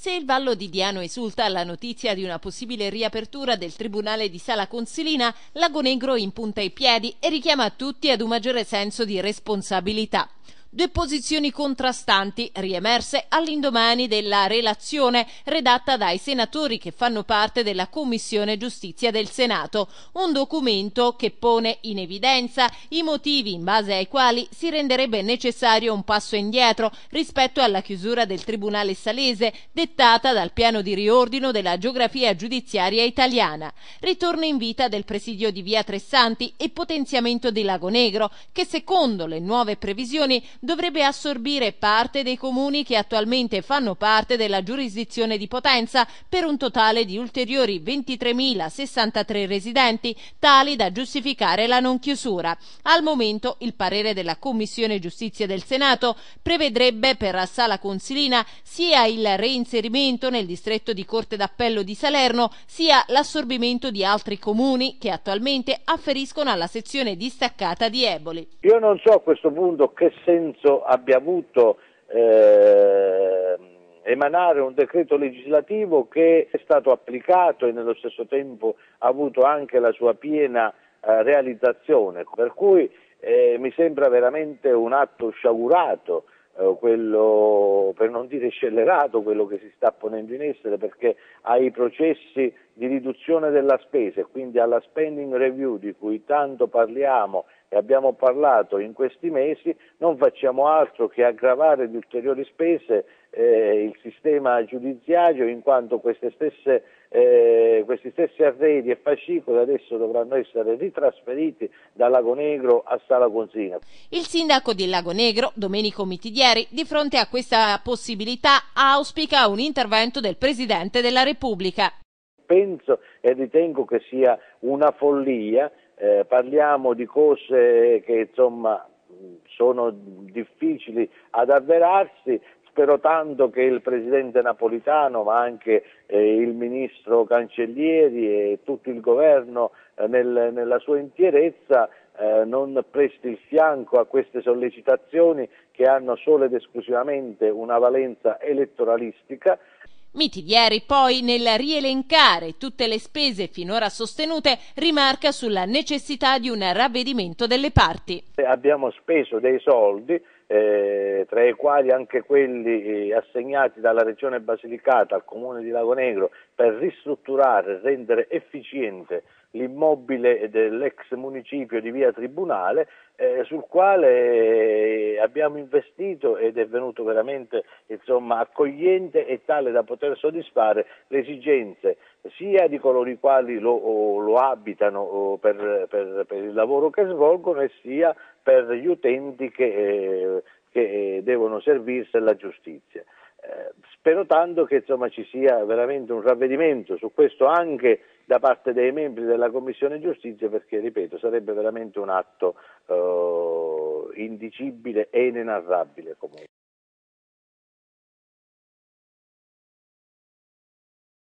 Se il Vallo di Diano esulta alla notizia di una possibile riapertura del Tribunale di Sala Consilina, Lagonegro impunta i piedi e richiama tutti ad un maggiore senso di responsabilità. Due posizioni contrastanti riemerse all'indomani della relazione redatta dai senatori che fanno parte della Commissione Giustizia del Senato, un documento che pone in evidenza i motivi in base ai quali si renderebbe necessario un passo indietro rispetto alla chiusura del Tribunale Salese dettata dal piano di riordino della geografia giudiziaria italiana, ritorno in vita del presidio di Via Tresanti e potenziamento di Lagonegro che secondo le nuove previsioni dovrebbe assorbire parte dei comuni che attualmente fanno parte della giurisdizione di Potenza per un totale di ulteriori 23.063 residenti, tali da giustificare la non chiusura. Al momento il parere della Commissione Giustizia del Senato prevedrebbe per la Sala Consilina sia il reinserimento nel distretto di Corte d'Appello di Salerno, sia l'assorbimento di altri comuni che attualmente afferiscono alla sezione distaccata di Eboli. Io non so a questo punto che senso abbia avuto emanare un decreto legislativo che è stato applicato e nello stesso tempo ha avuto anche la sua piena realizzazione, per cui mi sembra veramente un atto sciagurato, quello, per non dire scellerato, quello che si sta ponendo in essere, perché ai processi di riduzione della spesa e quindi alla spending review di cui tanto parliamo e abbiamo parlato in questi mesi non facciamo altro che aggravare di ulteriori spese il sistema giudiziario, in quanto questi stessi arredi e fascicoli adesso dovranno essere ritrasferiti da Lagonegro a Sala Consilina. Il sindaco di Lagonegro, Domenico Mitidieri, di fronte a questa possibilità auspica un intervento del Presidente della Repubblica. Penso e ritengo che sia una follia, parliamo di cose che insomma sono difficili ad avverarsi. Spero tanto che il Presidente Napolitano, ma anche il Ministro Cancellieri e tutto il Governo nella sua intierezza non presti il fianco a queste sollecitazioni che hanno solo ed esclusivamente una valenza elettoralistica. Mitidieri poi, nel rielencare tutte le spese finora sostenute, rimarca sulla necessità di un ravvedimento delle parti. Abbiamo speso dei soldi, tra i quali anche quelli assegnati dalla Regione Basilicata al Comune di Lagonegro per ristrutturare e rendere efficiente l'immobile dell'ex municipio di Via Tribunale, sul quale abbiamo investito ed è venuto veramente accogliente e tale da poter soddisfare le esigenze sia di coloro i quali lo abitano per il lavoro che svolgono e sia per gli utenti che devono servirsi della giustizia. Spero tanto che ci sia veramente un ravvedimento su questo anche da parte dei membri della Commissione Giustizia, perché, ripeto, sarebbe veramente un atto indicibile e inenarrabile comunque.